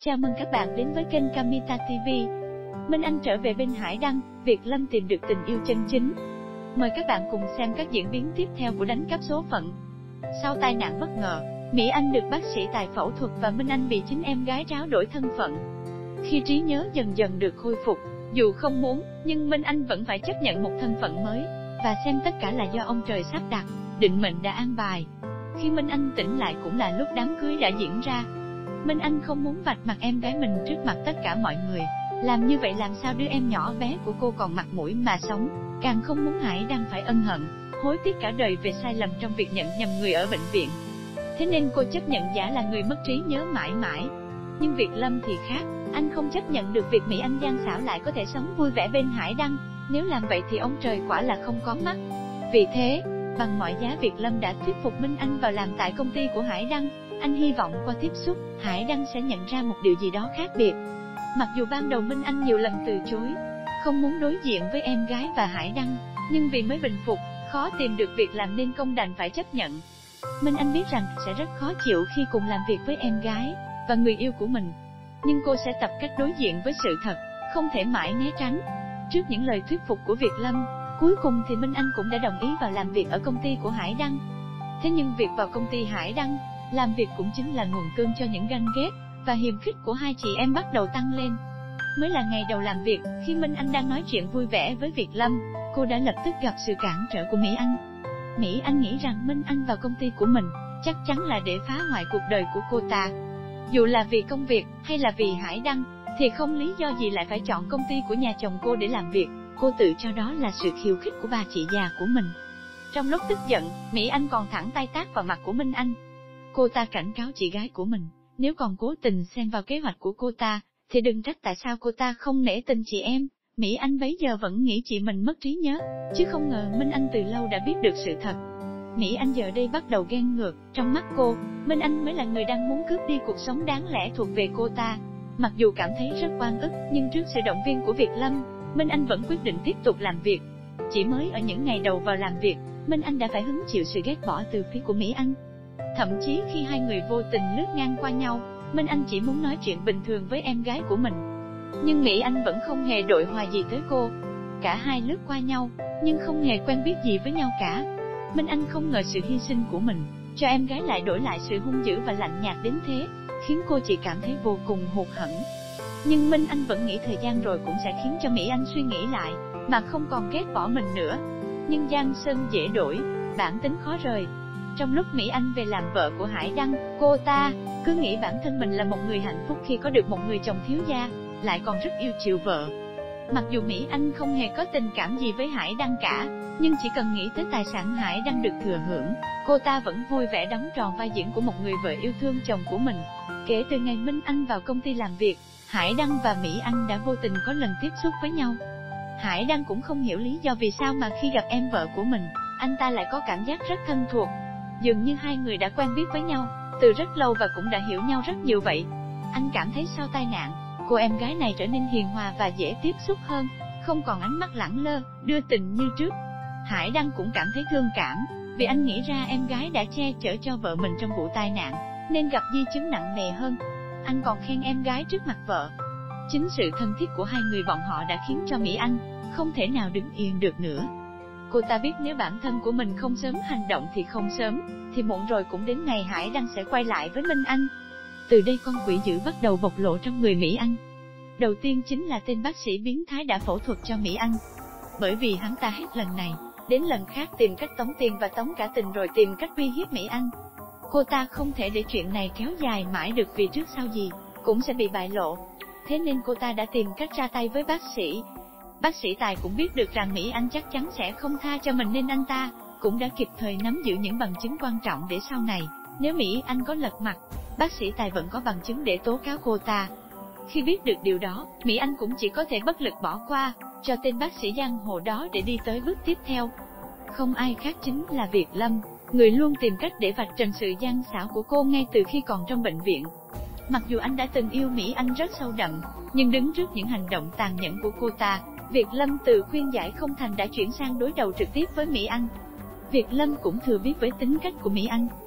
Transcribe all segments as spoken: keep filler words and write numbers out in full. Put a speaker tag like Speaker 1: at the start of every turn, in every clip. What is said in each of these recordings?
Speaker 1: Chào mừng các bạn đến với kênh Kamita ti vi. Minh Anh trở về bên Hải Đăng, Việt Lâm tìm được tình yêu chân chính. Mời các bạn cùng xem các diễn biến tiếp theo của đánh cắp số phận. Sau tai nạn bất ngờ, Mỹ Anh được bác sĩ Tài phẫu thuật và Minh Anh bị chính em gái tráo đổi thân phận. Khi trí nhớ dần dần được khôi phục, dù không muốn, nhưng Minh Anh vẫn phải chấp nhận một thân phận mới, và xem tất cả là do ông trời sắp đặt, định mệnh đã an bài. Khi Minh Anh tỉnh lại cũng là lúc đám cưới đã diễn ra. Minh Anh không muốn vạch mặt em gái mình trước mặt tất cả mọi người. Làm như vậy làm sao đứa em nhỏ bé của cô còn mặt mũi mà sống, càng không muốn Hải Đăng phải ân hận, hối tiếc cả đời về sai lầm trong việc nhận nhầm người ở bệnh viện. Thế nên cô chấp nhận giả là người mất trí nhớ mãi mãi. Nhưng Việt Lâm thì khác, anh không chấp nhận được việc Mỹ Anh gian xảo lại có thể sống vui vẻ bên Hải Đăng. Nếu làm vậy thì ông trời quả là không có mắt. Vì thế, bằng mọi giá Việt Lâm đã thuyết phục Minh Anh vào làm tại công ty của Hải Đăng. Anh hy vọng qua tiếp xúc, Hải Đăng sẽ nhận ra một điều gì đó khác biệt. Mặc dù ban đầu Minh Anh nhiều lần từ chối, không muốn đối diện với em gái và Hải Đăng, nhưng vì mới bình phục, khó tìm được việc làm nên công đành phải chấp nhận. Minh Anh biết rằng sẽ rất khó chịu khi cùng làm việc với em gái và người yêu của mình, nhưng cô sẽ tập cách đối diện với sự thật, không thể mãi né tránh. Trước những lời thuyết phục của Việt Lâm, cuối cùng thì Minh Anh cũng đã đồng ý vào làm việc ở công ty của Hải Đăng. Thế nhưng việc vào công ty Hải Đăng làm việc cũng chính là nguồn cơn cho những ganh ghét và hiềm khích của hai chị em bắt đầu tăng lên. Mới là ngày đầu làm việc, khi Minh Anh đang nói chuyện vui vẻ với Việt Lâm, cô đã lập tức gặp sự cản trở của Mỹ Anh. Mỹ Anh nghĩ rằng Minh Anh vào công ty của mình chắc chắn là để phá hoại cuộc đời của cô ta. Dù là vì công việc hay là vì Hải Đăng, thì không lý do gì lại phải chọn công ty của nhà chồng cô để làm việc. Cô tự cho đó là sự khiêu khích của bà chị già của mình. Trong lúc tức giận, Mỹ Anh còn thẳng tay tát vào mặt của Minh Anh. Cô ta cảnh cáo chị gái của mình, nếu còn cố tình xen vào kế hoạch của cô ta, thì đừng trách tại sao cô ta không nể tình chị em. Mỹ Anh bấy giờ vẫn nghĩ chị mình mất trí nhớ, chứ không ngờ Minh Anh từ lâu đã biết được sự thật. Mỹ Anh giờ đây bắt đầu ghen ngược, trong mắt cô, Minh Anh mới là người đang muốn cướp đi cuộc sống đáng lẽ thuộc về cô ta. Mặc dù cảm thấy rất oan ức, nhưng trước sự động viên của Việt Lâm, Minh Anh vẫn quyết định tiếp tục làm việc. Chỉ mới ở những ngày đầu vào làm việc, Minh Anh đã phải hứng chịu sự ghét bỏ từ phía của Mỹ Anh. Thậm chí khi hai người vô tình lướt ngang qua nhau, Minh Anh chỉ muốn nói chuyện bình thường với em gái của mình. Nhưng Mỹ Anh vẫn không hề đội hòa gì tới cô. Cả hai lướt qua nhau, nhưng không hề quen biết gì với nhau cả. Minh Anh không ngờ sự hy sinh của mình, cho em gái lại đổi lại sự hung dữ và lạnh nhạt đến thế, khiến cô chỉ cảm thấy vô cùng hụt hẫng. Nhưng Minh Anh vẫn nghĩ thời gian rồi cũng sẽ khiến cho Mỹ Anh suy nghĩ lại, mà không còn ghét bỏ mình nữa. Nhưng giang sơn dễ đổi, bản tính khó rời. Trong lúc Mỹ Anh về làm vợ của Hải Đăng, cô ta cứ nghĩ bản thân mình là một người hạnh phúc khi có được một người chồng thiếu gia, lại còn rất yêu chiều vợ. Mặc dù Mỹ Anh không hề có tình cảm gì với Hải Đăng cả, nhưng chỉ cần nghĩ tới tài sản Hải Đăng được thừa hưởng, cô ta vẫn vui vẻ đóng tròn vai diễn của một người vợ yêu thương chồng của mình. Kể từ ngày Minh Anh vào công ty làm việc, Hải Đăng và Mỹ Anh đã vô tình có lần tiếp xúc với nhau. Hải Đăng cũng không hiểu lý do vì sao mà khi gặp em vợ của mình, anh ta lại có cảm giác rất thân thuộc. Dường như hai người đã quen biết với nhau từ rất lâu và cũng đã hiểu nhau rất nhiều vậy. Anh cảm thấy sau tai nạn, cô em gái này trở nên hiền hòa và dễ tiếp xúc hơn, không còn ánh mắt lẳng lơ, đưa tình như trước. Hải Đăng cũng cảm thấy thương cảm, vì anh nghĩ ra em gái đã che chở cho vợ mình trong vụ tai nạn, nên gặp di chứng nặng nề hơn. Anh còn khen em gái trước mặt vợ. Chính sự thân thiết của hai người bọn họ đã khiến cho Mỹ Anh không thể nào đứng yên được nữa. Cô ta biết nếu bản thân của mình không sớm hành động thì không sớm, thì muộn rồi cũng đến ngày Hải Đăng sẽ quay lại với Minh Anh. Từ đây con quỷ dữ bắt đầu bộc lộ trong người Mỹ Anh. Đầu tiên chính là tên bác sĩ biến thái đã phẫu thuật cho Mỹ Anh. Bởi vì hắn ta hết lần này đến lần khác tìm cách tống tiền và tống cả tình, rồi tìm cách uy hiếp Mỹ Anh. Cô ta không thể để chuyện này kéo dài mãi được, vì trước sau gì cũng sẽ bị bại lộ. Thế nên cô ta đã tìm cách ra tay với bác sĩ. Bác sĩ Tài cũng biết được rằng Mỹ Anh chắc chắn sẽ không tha cho mình, nên anh ta cũng đã kịp thời nắm giữ những bằng chứng quan trọng để sau này, nếu Mỹ Anh có lật mặt, bác sĩ Tài vẫn có bằng chứng để tố cáo cô ta. Khi biết được điều đó, Mỹ Anh cũng chỉ có thể bất lực bỏ qua cho tên bác sĩ giang hồ đó để đi tới bước tiếp theo. Không ai khác chính là Việt Lâm, người luôn tìm cách để vạch trần sự gian xảo của cô ngay từ khi còn trong bệnh viện. Mặc dù anh đã từng yêu Mỹ Anh rất sâu đậm, nhưng đứng trước những hành động tàn nhẫn của cô ta, Việt Lâm từ khuyên giải không thành đã chuyển sang đối đầu trực tiếp với Mỹ Anh. Việt Lâm cũng thừa biết với tính cách của Mỹ Anh,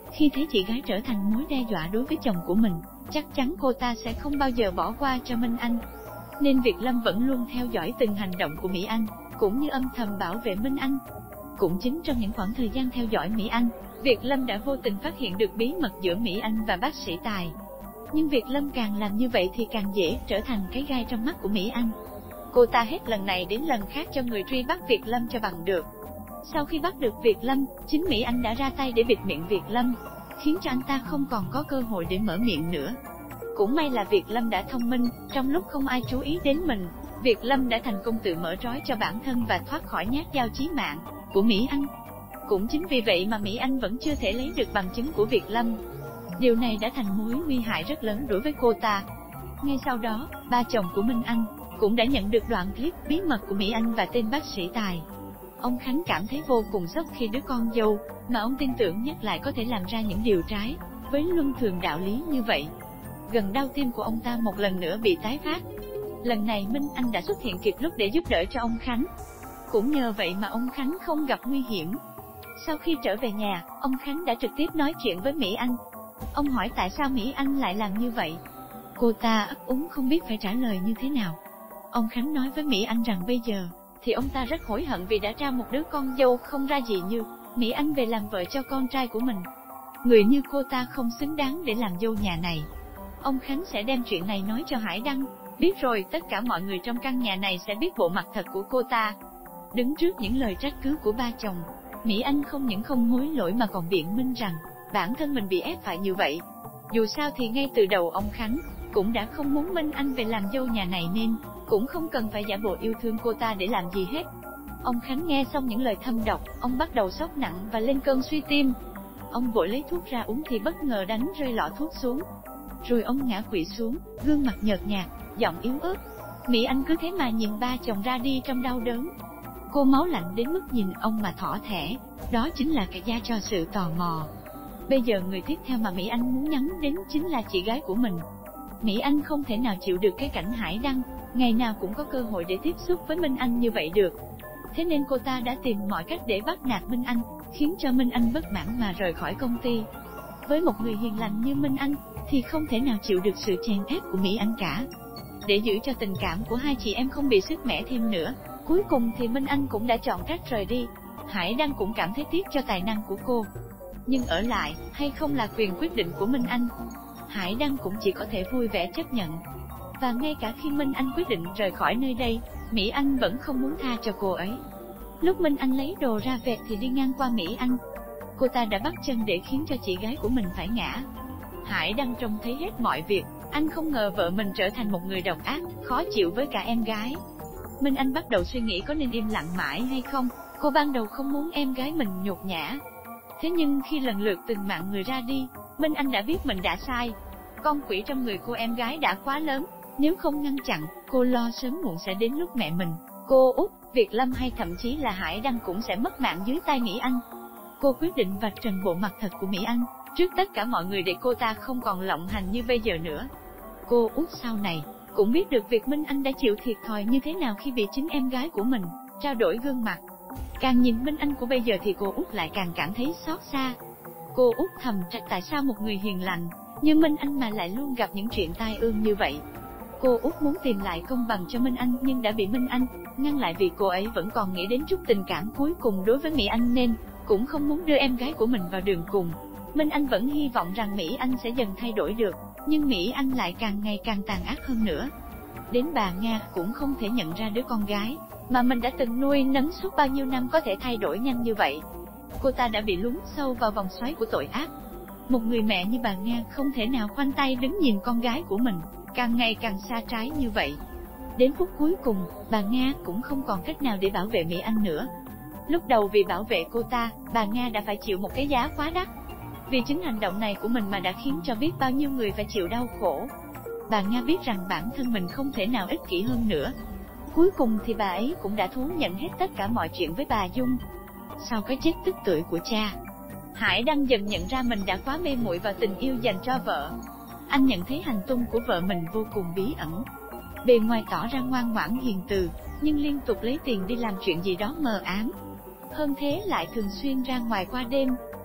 Speaker 1: Khi thấy chị gái trở thành mối đe dọa đối với chồng của mình, chắc chắn cô ta sẽ không bao giờ bỏ qua cho Minh Anh. Nên Việt Lâm vẫn luôn theo dõi từng hành động của Mỹ Anh, cũng như âm thầm bảo vệ Minh Anh. Cũng chính trong những khoảng thời gian theo dõi Mỹ Anh, Việt Lâm đã vô tình phát hiện được bí mật giữa Mỹ Anh và bác sĩ Tài. Nhưng Việt Lâm càng làm như vậy thì càng dễ trở thành cái gai trong mắt của Mỹ Anh. Cô ta hết lần này đến lần khác cho người truy bắt Việt Lâm cho bằng được. Sau khi bắt được Việt Lâm, chính Mỹ Anh đã ra tay để bịt miệng Việt Lâm, khiến cho anh ta không còn có cơ hội để mở miệng nữa. Cũng may là Việt Lâm đã thông minh, trong lúc không ai chú ý đến mình, Việt Lâm đã thành công tự mở trói cho bản thân và thoát khỏi nhát dao chí mạng của Mỹ Anh. Cũng chính vì vậy mà Mỹ Anh vẫn chưa thể lấy được bằng chứng của Việt Lâm. Điều này đã thành mối nguy hại rất lớn đối với cô ta. Ngay sau đó, ba chồng của Minh Anh cũng đã nhận được đoạn clip bí mật của Mỹ Anh và tên bác sĩ Tài. Ông Khánh cảm thấy vô cùng sốc khi đứa con dâu mà ông tin tưởng nhất lại có thể làm ra những điều trái với luân thường đạo lý như vậy. Gần đau tim của ông ta một lần nữa bị tái phát. Lần này Minh Anh đã xuất hiện kịp lúc để giúp đỡ cho ông Khánh. Cũng nhờ vậy mà ông Khánh không gặp nguy hiểm. Sau khi trở về nhà, ông Khánh đã trực tiếp nói chuyện với Mỹ Anh. Ông hỏi tại sao Mỹ Anh lại làm như vậy. Cô ta ấp úng không biết phải trả lời như thế nào. Ông Khánh nói với Mỹ Anh rằng bây giờ thì ông ta rất hối hận vì đã trao một đứa con dâu không ra gì như Mỹ Anh về làm vợ cho con trai của mình. Người như cô ta không xứng đáng để làm dâu nhà này. Ông Khánh sẽ đem chuyện này nói cho Hải Đăng biết, rồi tất cả mọi người trong căn nhà này sẽ biết bộ mặt thật của cô ta. Đứng trước những lời trách cứ của ba chồng, Mỹ Anh không những không hối lỗi mà còn biện minh rằng bản thân mình bị ép phải như vậy. Dù sao thì ngay từ đầu ông Khánh cũng đã không muốn Minh Anh về làm dâu nhà này nên cũng không cần phải giả bộ yêu thương cô ta để làm gì hết. Ông Khánh nghe xong những lời thâm độc, ông bắt đầu sốc nặng và lên cơn suy tim. Ông vội lấy thuốc ra uống thì bất ngờ đánh rơi lọ thuốc xuống. Rồi ông ngã quỵ xuống, gương mặt nhợt nhạt, giọng yếu ớt. Mỹ Anh cứ thế mà nhìn ba chồng ra đi trong đau đớn. Cô máu lạnh đến mức nhìn ông mà thỏ thẻ, đó chính là cái giá cho sự tò mò. Bây giờ người tiếp theo mà Mỹ Anh muốn nhắm đến chính là chị gái của mình. Mỹ Anh không thể nào chịu được cái cảnh Hải Đăng ngày nào cũng có cơ hội để tiếp xúc với Minh Anh như vậy được. Thế nên cô ta đã tìm mọi cách để bắt nạt Minh Anh, khiến cho Minh Anh bất mãn mà rời khỏi công ty. Với một người hiền lành như Minh Anh thì không thể nào chịu được sự chèn ép của Mỹ Anh cả. Để giữ cho tình cảm của hai chị em không bị sứt mẻ thêm nữa, cuối cùng thì Minh Anh cũng đã chọn cách rời đi. Hải Đăng cũng cảm thấy tiếc cho tài năng của cô, nhưng ở lại hay không là quyền quyết định của Minh Anh. Hải Đăng cũng chỉ có thể vui vẻ chấp nhận. Và ngay cả khi Minh Anh quyết định rời khỏi nơi đây, Mỹ Anh vẫn không muốn tha cho cô ấy. Lúc Minh Anh lấy đồ ra vẹt thì đi ngang qua Mỹ Anh, cô ta đã bắt chân để khiến cho chị gái của mình phải ngã. Hải Đăng trông thấy hết mọi việc, anh không ngờ vợ mình trở thành một người độc ác, khó chịu với cả em gái. Minh Anh bắt đầu suy nghĩ có nên im lặng mãi hay không. Cô ban đầu không muốn em gái mình nhục nhã. Thế nhưng khi lần lượt từng mạng người ra đi, Minh Anh đã biết mình đã sai. Con quỷ trong người cô em gái đã quá lớn, nếu không ngăn chặn, cô lo sớm muộn sẽ đến lúc mẹ mình, cô Út, Việt Lâm hay thậm chí là Hải Đăng cũng sẽ mất mạng dưới tay Mỹ Anh. Cô quyết định vạch trần bộ mặt thật của Mỹ Anh trước tất cả mọi người để cô ta không còn lộng hành như bây giờ nữa. Cô Út sau này cũng biết được việc Minh Anh đã chịu thiệt thòi như thế nào khi bị chính em gái của mình trao đổi gương mặt. Càng nhìn Minh Anh của bây giờ thì cô Út lại càng cảm thấy xót xa. Cô Út thầm trách tại sao một người hiền lành như Minh Anh mà lại luôn gặp những chuyện tai ương như vậy. Cô Út muốn tìm lại công bằng cho Minh Anh nhưng đã bị Minh Anh ngăn lại vì cô ấy vẫn còn nghĩ đến chút tình cảm cuối cùng đối với Mỹ Anh nên cũng không muốn đưa em gái của mình vào đường cùng. Minh Anh vẫn hy vọng rằng Mỹ Anh sẽ dần thay đổi được, nhưng Mỹ Anh lại càng ngày càng tàn ác hơn nữa. Đến bà Nga cũng không thể nhận ra đứa con gái mà mình đã từng nuôi nấng suốt bao nhiêu năm có thể thay đổi nhanh như vậy. Cô ta đã bị lún sâu vào vòng xoáy của tội ác. Một người mẹ như bà Nga không thể nào khoanh tay đứng nhìn con gái của mình càng ngày càng xa trái như vậy. Đến phút cuối cùng, bà Nga cũng không còn cách nào để bảo vệ Mỹ Anh nữa. Lúc đầu vì bảo vệ cô ta, bà Nga đã phải chịu một cái giá quá đắt. Vì chính hành động này của mình mà đã khiến cho biết bao nhiêu người phải chịu đau khổ. Bà Nga biết rằng bản thân mình không thể nào ích kỷ hơn nữa. Cuối cùng thì bà ấy cũng đã thú nhận hết tất cả mọi chuyện với bà Dung. Sau cái chết tức tưởi của cha, Hải Đăng dần nhận ra mình đã quá mê muội vào tình yêu dành cho vợ. Anh nhận thấy hành tung của vợ mình vô cùng bí ẩn. Bề ngoài tỏ ra ngoan ngoãn hiền từ, nhưng liên tục lấy tiền đi làm chuyện gì đó mờ ám. Hơn thế lại thường xuyên ra ngoài qua đêm,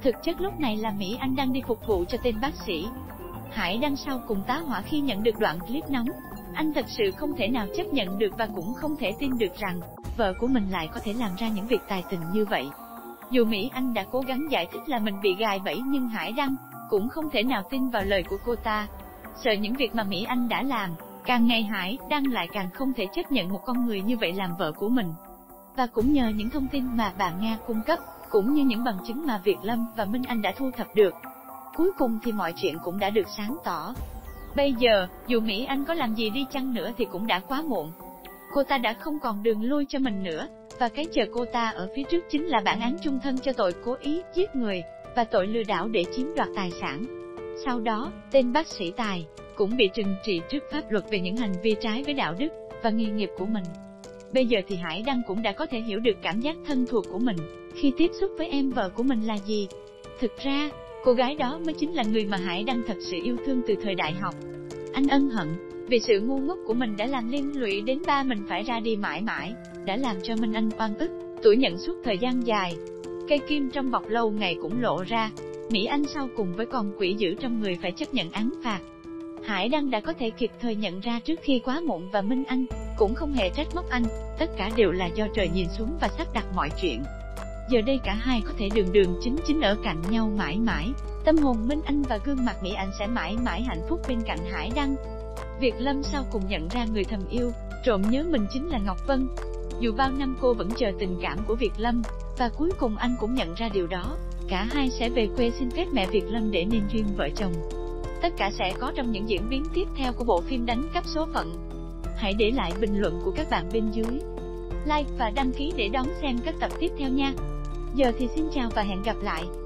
Speaker 1: Thực chất lúc này là Mỹ Anh đang đi phục vụ cho tên bác sĩ. Hải Đăng sau cùng tá hỏa khi nhận được đoạn clip nóng. Anh thật sự không thể nào chấp nhận được và cũng không thể tin được rằng vợ của mình lại có thể làm ra những việc tài tình như vậy. Dù Mỹ Anh đã cố gắng giải thích là mình bị gài bẫy nhưng Hải Đăng cũng không thể nào tin vào lời của cô ta. Sợ những việc mà Mỹ Anh đã làm, càng ngày Hải Đăng lại càng không thể chấp nhận một con người như vậy làm vợ của mình. Và cũng nhờ những thông tin mà bà Nga cung cấp, cũng như những bằng chứng mà Việt Lâm và Minh Anh đã thu thập được, cuối cùng thì mọi chuyện cũng đã được sáng tỏ. Bây giờ, dù Mỹ Anh có làm gì đi chăng nữa thì cũng đã quá muộn. Cô ta đã không còn đường lui cho mình nữa, và cái chờ cô ta ở phía trước chính là bản án chung thân cho tội cố ý giết người, và tội lừa đảo để chiếm đoạt tài sản. Sau đó, tên bác sĩ Tài cũng bị trừng trị trước pháp luật về những hành vi trái với đạo đức và nghề nghiệp của mình. Bây giờ thì Hải Đăng cũng đã có thể hiểu được cảm giác thân thuộc của mình khi tiếp xúc với em vợ của mình là gì. Thực ra, cô gái đó mới chính là người mà Hải Đăng thật sự yêu thương từ thời đại học. Anh ân hận vì sự ngu ngốc của mình đã làm liên lụy đến ba mình phải ra đi mãi mãi, đã làm cho Minh Anh oan ức, tủi nhẫn suốt thời gian dài. Cây kim trong bọc lâu ngày cũng lộ ra, Mỹ Anh sau cùng với con quỷ dữ trong người phải chấp nhận án phạt. Hải Đăng đã có thể kịp thời nhận ra trước khi quá muộn và Minh Anh cũng không hề trách móc anh, tất cả đều là do trời nhìn xuống và sắp đặt mọi chuyện. Giờ đây cả hai có thể đường đường chính chính ở cạnh nhau mãi mãi, tâm hồn Minh Anh và gương mặt Mỹ Anh sẽ mãi mãi hạnh phúc bên cạnh Hải Đăng. Việt Lâm sau cùng nhận ra người thầm yêu, trộm nhớ mình chính là Ngọc Vân. Dù bao năm cô vẫn chờ tình cảm của Việt Lâm, và cuối cùng anh cũng nhận ra điều đó, cả hai sẽ về quê xin phép mẹ Việt Lâm để nên duyên vợ chồng. Tất cả sẽ có trong những diễn biến tiếp theo của bộ phim Đánh cắp số phận. Hãy để lại bình luận của các bạn bên dưới, like và đăng ký để đón xem các tập tiếp theo nha. Giờ thì xin chào và hẹn gặp lại.